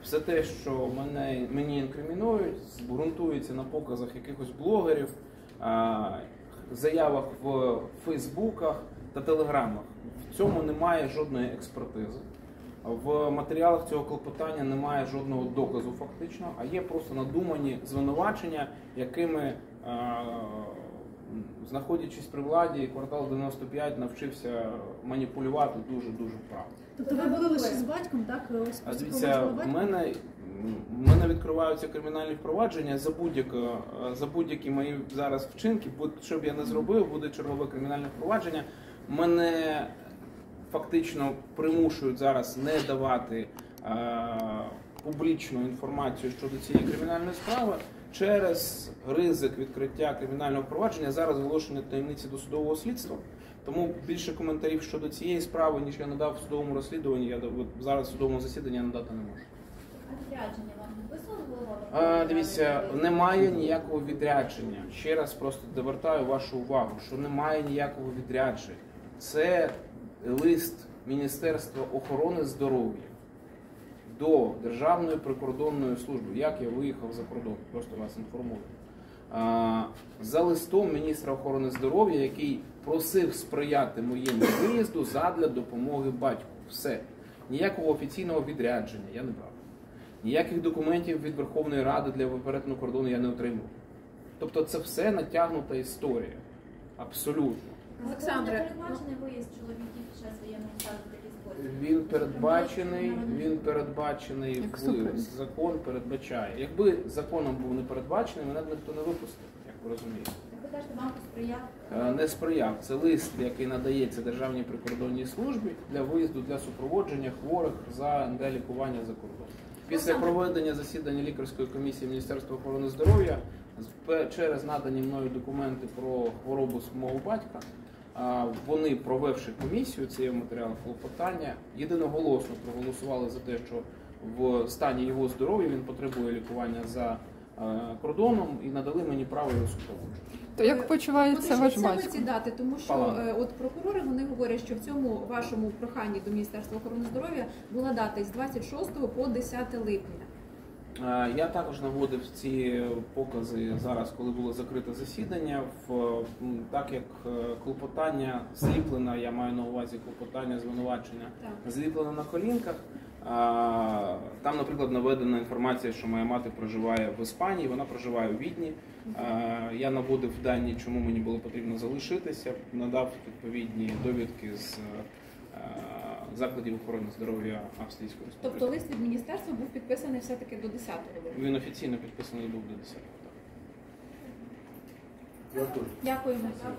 Все те, що мені інкримінують, ґрунтується на показах якихось блогерів, заявах в Фейсбуках та Телеграмах. В цьому немає жодної експертизи. В матеріалах цього клопотання немає жодного доказу фактично, а є просто надумані звинувачення, якими, знаходячись при владі, квартал 95 навчився маніпулювати дуже-дуже вправно. Тобто ви були лише з батьком, так? Дивіться, в мене відкриваються кримінальні впровадження за будь-які мої зараз вчинки, що б я не зробив, буде чергове кримінальне впровадження. Мене фактично примушують зараз не давати публічну інформацію щодо цієї кримінальної справи через ризик відкриття кримінального впровадження, зараз оголошення таємниці досудового слідства. Тому більше коментарів щодо цієї справи, ніж я надав в судовому розслідуванні, я зараз в судовому засіданні надати не можу. Відрядження вам висловили? Дивіться, немає ніякого відрядження. Ще раз просто довертаю вашу увагу, що немає ніякого відрядження. Це лист Міністерства охорони здоров'я до Державної прикордонної служби. Як я виїхав за кордон, просто вас інформую. За листом міністра охорони здоров'я, який просив сприяти моєму виїзду задля допомоги батьку. Все. Ніякого офіційного відрядження я не брав. Ніяких документів від Верховної Ради для перетину кордону я не отримав. Тобто це все натягнута історія. Абсолютно. Олександре, передбачений виїзд чоловіків під час воєнного стану в такий спосіб? Він передбачений, закон передбачає. Якби законом був не передбачений, мене б ніхто не випустив, як ви розумієте. Ви кажете, вам сприяв? Не сприяв. Це лист, який надається Державній прикордонній службі для виїзду, для супроводження хворих для лікування за кордоном. Після проведення засідання лікарської комісії Міністерства охорони здоров'я через надані мною документи про хворобу мого батька, вони, провівши комісію цієї матеріалу клопотання, єдиноголосно проголосували за те, що в стані його здоров'я він потребує лікування за кордоном і надали мені право його супроводжувати. То як почувається ваш батько? Ці дати, тому що от прокурори вони говорять, що в цьому вашому проханні до Міністерства охорони здоров'я була дата з 26 по 10 липня. Я також наводив ці покази зараз, коли було закрите засідання, так як клопотання зліплено, я маю на увазі клопотання звинувачення, зліплено на колінках. Там, наприклад, наведена інформація, що моя мати проживає в Іспанії, вона проживає у Відні. Я наводив дані, чому мені було потрібно залишитися, надав відповідні довідки з закладів охорони здоров'я Австрійської Республіки. Тобто лист від міністерства був підписаний все-таки до 10 липня? Він офіційно підписаний був до 10-го. Дякуємо.